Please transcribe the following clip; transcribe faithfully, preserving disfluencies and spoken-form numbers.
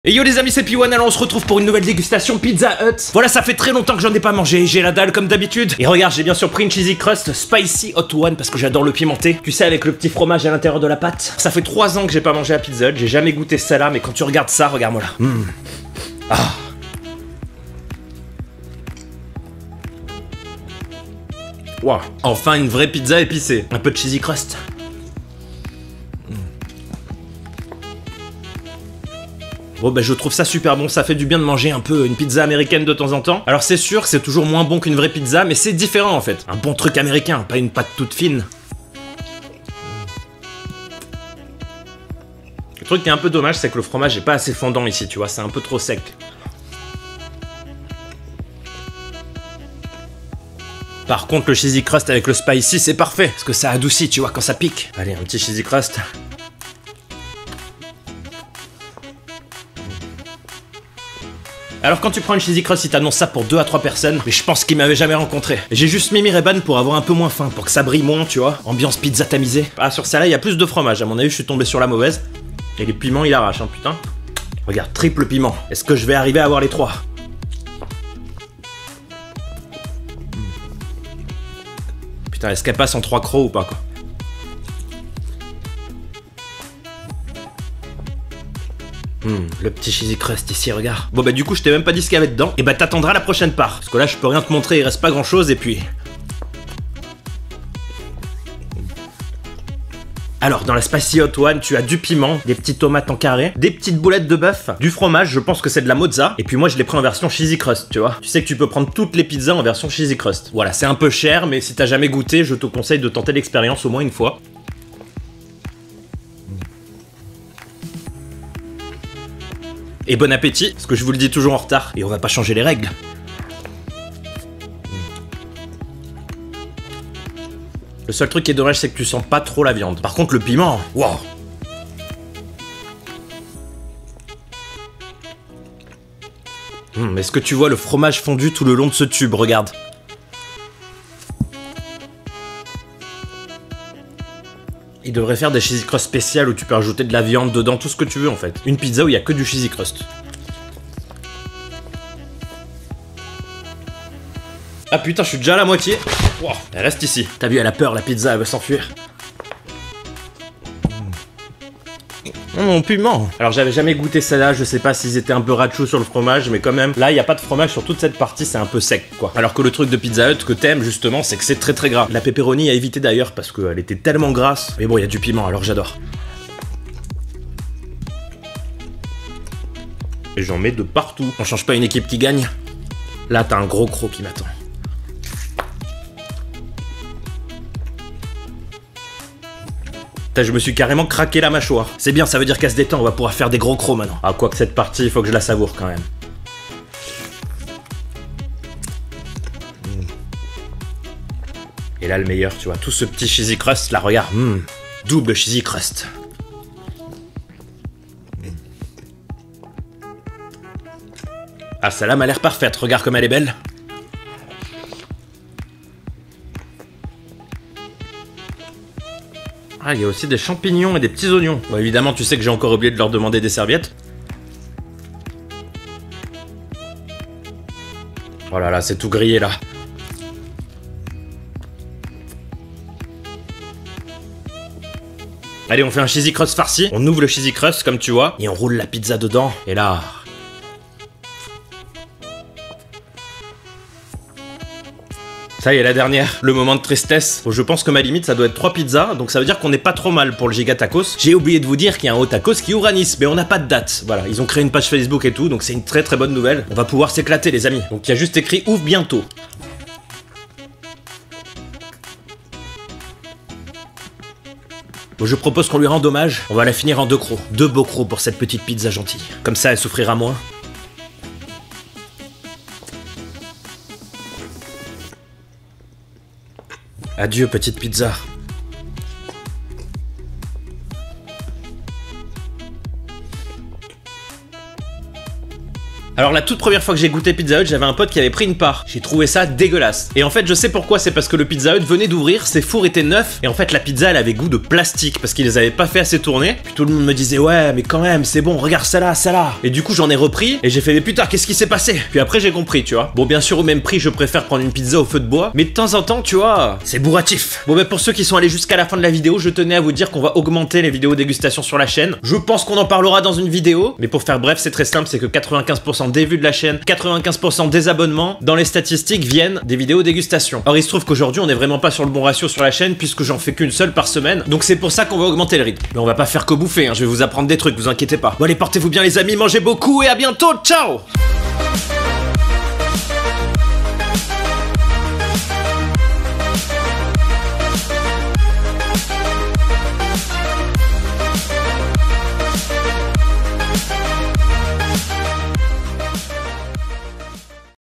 Et yo les amis, c'est P un, alors on se retrouve pour une nouvelle dégustation Pizza Hut. Voilà, ça fait très longtemps que j'en ai pas mangé, j'ai la dalle comme d'habitude. Et regarde, j'ai bien sûr pris une cheesy crust spicy hot one parce que j'adore le pimenté. Tu sais, avec le petit fromage à l'intérieur de la pâte. Ça fait trois ans que j'ai pas mangé à Pizza Hut, j'ai jamais goûté ça là, mais quand tu regardes ça, regarde-moi là. Mmh. Ah. Wow. Enfin une vraie pizza épicée. Un peu de cheesy crust. Bon bah je trouve ça super bon, ça fait du bien de manger un peu une pizza américaine de temps en temps. Alors c'est sûr que c'est toujours moins bon qu'une vraie pizza, mais c'est différent en fait. Un bon truc américain, pas une pâte toute fine. Le truc qui est un peu dommage, c'est que le fromage est pas assez fondant ici, tu vois, c'est un peu trop sec. Par contre le cheesy crust avec le spicy c'est parfait, parce que ça adoucit, tu vois, quand ça pique. Allez, un petit cheesy crust. Alors quand tu prends une cheesy crust, il t'annonce ça pour deux à trois personnes, mais je pense qu'il m'avait jamais rencontré. J'ai juste mis mes Ray-Ban pour avoir un peu moins faim, pour que ça brille moins, tu vois. Ambiance pizza tamisée. Ah, sur celle-là, il y a plus de fromage, à mon avis, je suis tombé sur la mauvaise. Et les piments, il arrache, hein, putain. Regarde, triple piment. Est-ce que je vais arriver à avoir les trois? Putain, est-ce qu'elle passe en trois crocs ou pas, quoi? Hum, le petit cheesy crust ici, regarde. Bon bah du coup je t'ai même pas dit ce qu'il y avait dedans. Et bah t'attendras la prochaine part. Parce que là je peux rien te montrer, il reste pas grand chose et puis... Alors dans la spicy hot one, tu as du piment, des petites tomates en carré, des petites boulettes de bœuf, du fromage, je pense que c'est de la mozza. Et puis moi je l'ai pris en version cheesy crust, tu vois. Tu sais que tu peux prendre toutes les pizzas en version cheesy crust. Voilà, c'est un peu cher, mais si t'as jamais goûté, je te conseille de tenter l'expérience au moins une fois. Et bon appétit, parce que je vous le dis toujours en retard, et on va pas changer les règles. Le seul truc qui est dommage, c'est que tu sens pas trop la viande. Par contre, le piment, waouh. Hum, est-ce que tu vois le fromage fondu tout le long de ce tube, regarde. Il devrait faire des cheesy crust spéciales où tu peux rajouter de la viande dedans, tout ce que tu veux en fait. Une pizza où il y a que du cheesy crust. Ah putain, je suis déjà à la moitié. Wow, elle reste ici. T'as vu, elle a peur, la pizza, elle veut s'enfuir. Oh mon piment. Alors j'avais jamais goûté celle-là, je sais pas s'ils étaient un peu rachou sur le fromage, mais quand même, là il y a pas de fromage sur toute cette partie, c'est un peu sec quoi. Alors que le truc de Pizza Hut que t'aimes justement, c'est que c'est très très gras. La pepperoni à éviter d'ailleurs parce qu'elle était tellement grasse. Mais bon, il y a du piment, alors j'adore. Et j'en mets de partout. On change pas une équipe qui gagne. Là t'as un gros croc qui m'attend. Je me suis carrément craqué la mâchoire. C'est bien, ça veut dire qu'elle se détend, on va pouvoir faire des gros crocs maintenant. Ah, quoi que cette partie, il faut que je la savoure quand même. Mmh. Et là, le meilleur, tu vois, tout ce petit cheesy crust, là, regarde. Mmh. Double cheesy crust. Mmh. Ah, celle-là m'a l'air parfaite, regarde comme elle est belle. Ah, il y a aussi des champignons et des petits oignons. Bon, évidemment, tu sais que j'ai encore oublié de leur demander des serviettes. Oh là là, c'est tout grillé, là. Allez, on fait un cheesy crust farci. On ouvre le cheesy crust, comme tu vois, et on roule la pizza dedans. Et là... Ça y est, la dernière, le moment de tristesse. Bon, je pense que ma limite, ça doit être trois pizzas, donc ça veut dire qu'on n'est pas trop mal pour le giga tacos. J'ai oublié de vous dire qu'il y a un haut tacos qui ouvre à Nice, mais on n'a pas de date. Voilà, ils ont créé une page Facebook et tout, donc c'est une très très bonne nouvelle. On va pouvoir s'éclater, les amis. Donc il y a juste écrit ouvre bientôt. Bon, je propose qu'on lui rende hommage. On va la finir en deux crocs. Deux beaux crocs pour cette petite pizza gentille. Comme ça, elle souffrira moins. Adieu, petite pizza. Alors la toute première fois que j'ai goûté Pizza Hut, j'avais un pote qui avait pris une part. J'ai trouvé ça dégueulasse. Et en fait, je sais pourquoi, c'est parce que le Pizza Hut venait d'ouvrir, ses fours étaient neufs, et en fait la pizza elle avait goût de plastique parce qu'ils les avaient pas fait assez tourner. Puis tout le monde me disait ouais mais quand même c'est bon, regarde ça là, ça là. Et du coup j'en ai repris et j'ai fait mais putain qu'est-ce qui s'est passé. Puis après j'ai compris tu vois. Bon bien sûr au même prix je préfère prendre une pizza au feu de bois, mais de temps en temps tu vois c'est bourratif. Bon bah pour ceux qui sont allés jusqu'à la fin de la vidéo, je tenais à vous dire qu'on va augmenter les vidéos dégustation sur la chaîne. Je pense qu'on en parlera dans une vidéo, mais pour faire bref c'est très simple, c'est que quatre-vingt-quinze pour cent des vues de la chaîne, quatre-vingt-quinze pour cent des abonnements dans les statistiques viennent des vidéos dégustation. Or il se trouve qu'aujourd'hui on est vraiment pas sur le bon ratio sur la chaîne puisque j'en fais qu'une seule par semaine, donc c'est pour ça qu'on va augmenter le rythme. Mais on va pas faire que bouffer, hein. Je vais vous apprendre des trucs, vous inquiétez pas. Bon allez portez-vous bien les amis, mangez beaucoup et à bientôt, ciao.